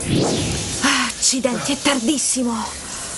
Accidenti, è tardissimo.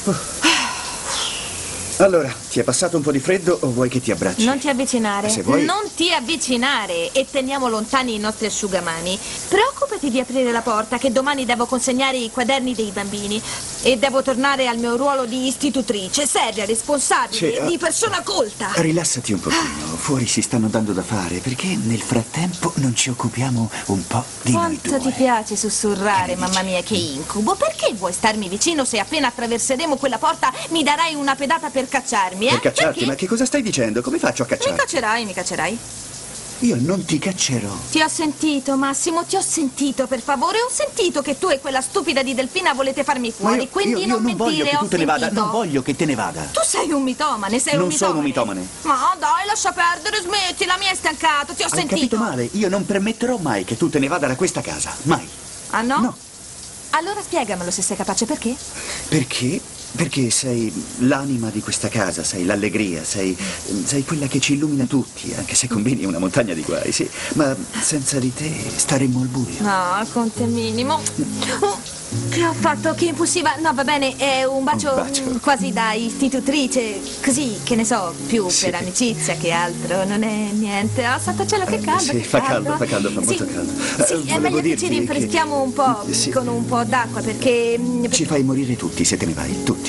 Allora, ti è passato un po' di freddo o vuoi che ti abbracci? Non ti avvicinare. Se vuoi... Non ti avvicinare e teniamo lontani i nostri asciugamani. Preoccupati di aprire la porta, che domani devo consegnare i quaderni dei bambini e devo tornare al mio ruolo di istitutrice, seria, responsabile, di persona colta. Rilassati un pochino. Fuori si stanno dando da fare, perché nel frattempo non ci occupiamo un po' di noi due. Quanto ti piace sussurrare, mamma mia, che incubo. Perché vuoi starmi vicino se appena attraverseremo quella porta mi darai una pedata per cacciarmi, Per cacciarti? Perché? Ma che cosa stai dicendo? Come faccio a cacciarti? Mi caccerai. Io non ti caccerò. Ti ho sentito, Massimo, ti ho sentito, per favore. Ho sentito che tu e quella stupida di Delfina volete farmi fuori, quindi io non non voglio mentire, che tu ho te ne vada. sentito. Non voglio che te ne vada. Tu sei un mitomane, Non sono un mitomane. Ma dai, lascia perdere, smettila, mi hai stancato, ti ho Hai sentito. capito male? Io non permetterò mai che tu te ne vada da questa casa. Mai. Ah no? No. Allora spiegamelo se sei capace, perché? Perché? Perché sei l'anima di questa casa, sei l'allegria, sei quella che ci illumina tutti, anche se combini una montagna di guai, sì. Ma senza di te staremmo al buio. No, con te minimo. Che ho fatto? Che impulsiva. No, va bene, è un bacio, quasi da istitutrice, così, che ne so, più per amicizia che altro, non è niente. Oh, santo cielo, che caldo. Sì, che fa caldo, fa molto caldo. Sì, è meglio che ci rinfreschiamo un po' con un po' d'acqua, perché... Ci fai morire tutti se te ne vai, tutti.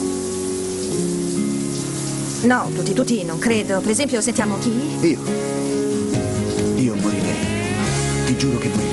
No, tutti, non credo. Per esempio, sentiamo chi? Io morirei. Ti giuro che morirei.